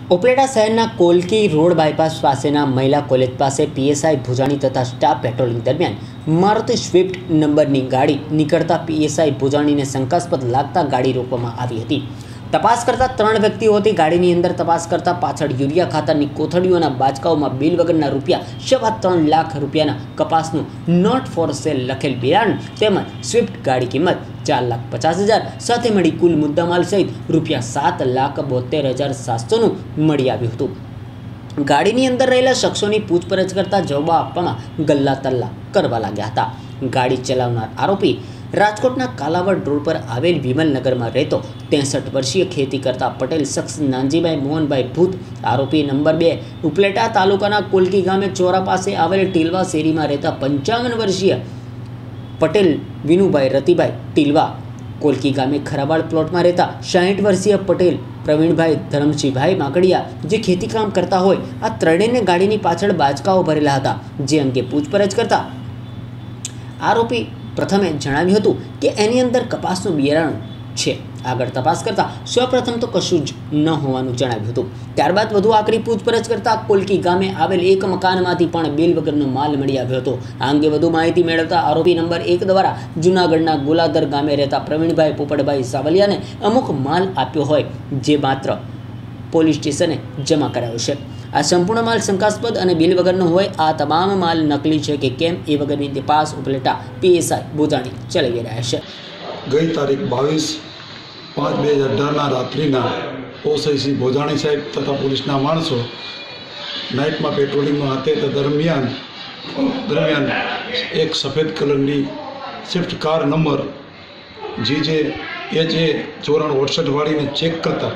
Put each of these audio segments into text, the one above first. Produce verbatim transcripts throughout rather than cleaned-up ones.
ઉપલેટા શહેરના Kolki road bypass પાસેના મહિલા કોલેજ પાસે પીએસઆઈ ભુજાણી તથા સ્ટાફ પેટ્રોલિંગ દરમિયાન મારુતિ સ્વિફ્ટ નંબરની ગાડી નીકળતા પીએસઆઈ ભુજાણીને શંકાસ્પદ લાગતા ગાડી રોકવામાં આવી હતી। તપાસ કરતા ત્રણ વ્યક્તિઓ હતી। ગાડીની અંદર તપાસ કરતા પાછળ યુરિયા ખાતરની કોથળીઓના બાચકાઓમાં બિલ વગરના રૂપિયા સવા ત્રણ લાખ રૂપિયાના કપાસનું નોટ ફોર સેલ લખેલ બિયારણ તેમજ સ્વિફ્ટ ગાડી કિંમત ચાર લાખ પચાસ હજાર સાથે મળી કુલ મુદ્દામાલ સહિત રૂપિયા સાત લાખ બોતેર હજાર સાતસોનું મળી આવ્યું હતું। ગાડીની અંદર રહેલા શખ્સોની પૂછપરછ કરતા જવાબ આપવામાં ગલ્લા તલ્લા કરવા લાગ્યા હતા। ગાડી ચલાવનાર આરોપી રાજકોટના કાલાવડ રોડ પર આવેલ વિમલનગરમાં રહેતો ત્રેસઠ વર્ષીય ખેતી કરતા પટેલ શખ્સ નાનજીભાઈ મોહનભાઈ ભૂત। આરોપી નંબર બે ઉપલેટા તાલુકાના કોલકી ગામે ચોરા પાસે આવેલ ટીલવા શેરીમાં રહેતા પંચાવન વર્ષીય પટેલ વિનુભાઈ રતિભાઈ ટીલવા। કોલકી ગામે ખરાવાડ પ્લોટમાં રહેતા સાહીઠ વર્ષીય પટેલ પ્રવીણભાઈ ધરમસિંહભાઈ માકડિયા જે ખેતી કામ કરતા હોય। આ ત્રણેયને ગાડીની પાછળ બાચકાઓ ભરેલા હતા, જે અંગે પૂછપરછ કરતા આરોપી પ્રથમે જણાવ્યું હતું કે એની અંદર કપાસનું બિયારણ છે। આગળ તપાસ કરતા સૌપ્રથમ તો કશું જ ન હોવાનું જણાવ્યું હતું। ત્યારબાદ વધુ આકરી પૂછપરછ કરતા કોલકી ગામે આવેલ એક મકાનમાંથી પણ બિલ વગરનો માલ મળી આવ્યો હતો। આ અંગે વધુ માહિતી મેળવતા આરોપી નંબર એક દ્વારા જૂનાગઢના ગોલાધર ગામે રહેતા પ્રવીણભાઈ પોપટભાઈ સાવલિયાને અમુક માલ આપ્યો હોય, જે માત્ર પોલીસ સ્ટેશને જમા કરાયો છે। આ સંપૂર્ણ માલ શંકાસ્પદ અને બિલ વગરનો હોય। આ તમામ માલ નકલી છે કે કેમ એ વગરની તપાસ ઉપલેટા પીએસઆઈ ભુજાણી ચલાવી રહ્યા છે। ગઈ તારીખ બાવીસ પાંચ બે હજાર અઢારના રાત્રિના ઓસૈસી ભોજાણી સાહેબ તથા પોલીસના માણસો નાઇટમાં પેટ્રોલિંગમાં હતા તે દરમિયાન દરમિયાન એક સફેદ કલરની સ્વિફ્ટ કાર નંબર જી જે એચ એ ચોરાણું અડસઠ વાળીને ચેક કરતા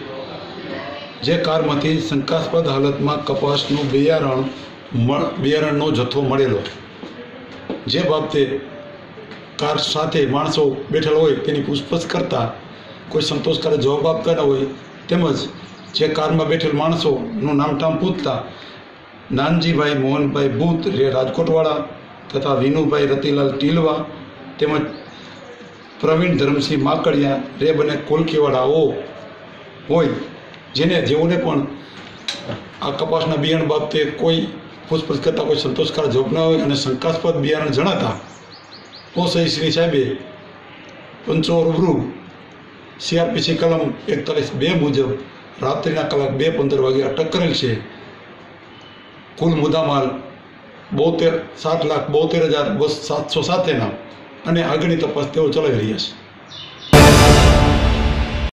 જે કારમાંથી શંકાસ્પદ હાલતમાં કપાસનું બિયારણ બિયારણનો જથ્થો મળેલો, જે બાબતે કાર સાથે માણસો બેઠેલા હોય તેની પૂછપરછ કરતાં કોઈ સંતોષકારક જવાબ આપતા ન હોય, તેમજ જે કારમાં બેઠેલ માણસોનું નામઠામ પૂછતા નાનજીભાઈ મોહનભાઈ ભૂત રે રાજકોટવાળા તથા વિનુભાઈ રતિલાલ ટીલવા તેમજ પ્રવીણ ધરમસિંહ માકડિયા રે બને કોલકીવાળાઓ હોય, જેને જેઓને પણ આ કપાસના બિયારણ બાબતે કોઈ પૂછપરછ કરતાં કોઈ સંતોષકારક જવાબ ન હોય અને શંકાસ્પદ બિયારણ જણાતા ઓસઈ શ્રી સાહેબે પંચો રૂબરૂ સીઆરપીસી કલમ એકતાલીસ બે મુજબ રાત્રિના કલાક બે પંદર વાગે અટક કરેલ છે। કુલ મુદ્દામાલ બોતેર સાત લાખ બોતેર હજાર બસ સાતસો સાથેના અને આગળની તપાસ તેઓ ચલાવી રહ્યા છે।